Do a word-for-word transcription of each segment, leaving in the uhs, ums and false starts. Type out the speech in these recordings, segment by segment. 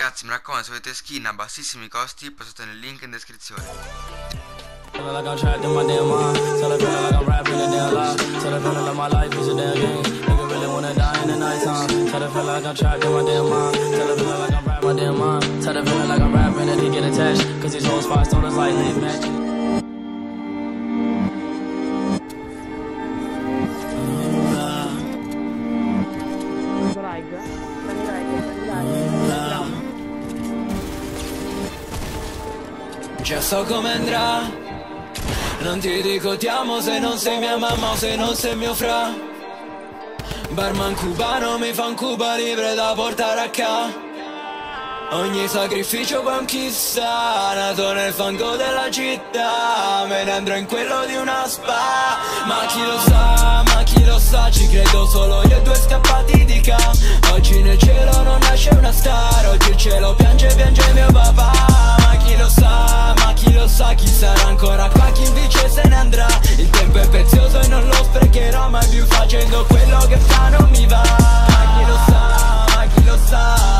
Ragazzi, mi raccomando, se avete skin a bassissimi costi passate nel link in descrizione. Feeling like I'm trapped in my damn mind. Tell her feeling like I'm rapping a damn lie. Tell her feeling like my life is a damn game. Nigga really wanna die in the nighttime. Tell her feeling like I'm trapped in my damn mind. Tell her feeling like I'm rapping my damn mind. Tell her feeling like I'm rapping and he get attached. Cause these whole spots told us like they match. Già so come andrà. Non ti dico ti amo se non sei mia mamma o se non sei mio fra. Barman cubano mi fa un Cuba Libre da portare a casa. Ogni sacrificio conquista, nato nel fango della città. Me ne andrò in quello di una spa. Ma chi lo sa, ma chi lo sa, ci credo solo io e due scappati di ca. Oggi nel cielo non nasce una star. Oggi il cielo piange, piange mio papà. Ma chi lo sa, ma chi lo sa, chi sarà ancora qua, chi invece se ne andrà. Il tempo è prezioso e non lo sprecherò mai più facendo quello che fa non mi va. Ma chi lo sa, ma chi lo sa.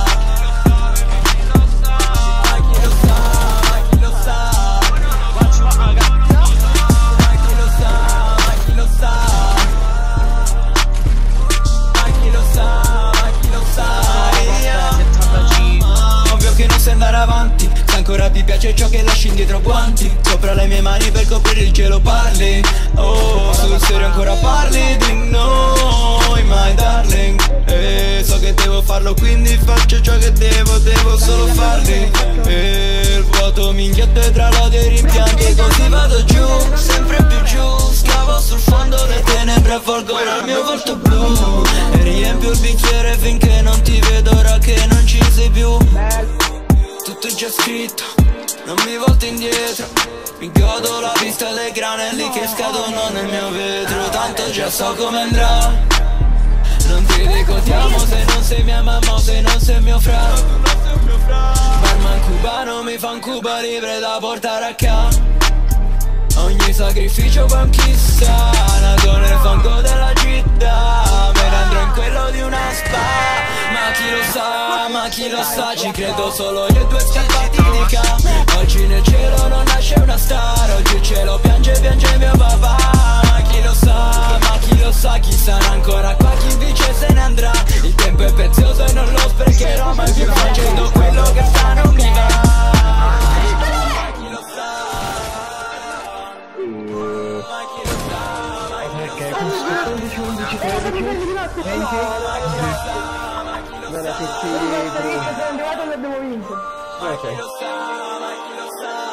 Ancora ti piace ciò che lasci indietro guanti. Sopra le mie mani per coprire il cielo parli. Oh, sul serio ancora parli di noi, my darling. E so che devo farlo quindi faccio ciò che devo, devo solo farli. E il vuoto mi inghiotte tra lodi e rimpianti. E così vado giù, sempre più giù. Scavo sul fondo, le tenebre avvolgono il mio volto blu. E riempio il bicchiere finché non ti vedo, ora che non ci sei più. Tutto è già scritto, non mi volto indietro. Mi godo la vista dei granelli che scadono nel mio vetro. Tanto già so come andrà. Non ti dico ti amo se non sei mia mamma o se non sei mio fra. Barman cubano mi fa un Cuba Libre da portare a casa. Ogni sacrificio conquista, nato nel fango della città. Me ne andrò in quello di una spa. Ma chi lo sa, ma chi lo sa, ci credo solo io e due scappati di ca. Oggi nel cielo non nasce una star. Oggi il cielo piange, piange mio papà. Ma chi lo sa, ma chi lo sa, chi sarà ancora qua, chi invece se ne andrà. Il tempo è prezioso e non lo sprecherò mai più facendo quello che fa non mi va. Ma chi lo sa, ma chi lo sa, perché questo undici undici tredici venti guarda che ti è andato e abbiamo vinto. ma chi lo sa, ma chi lo sa.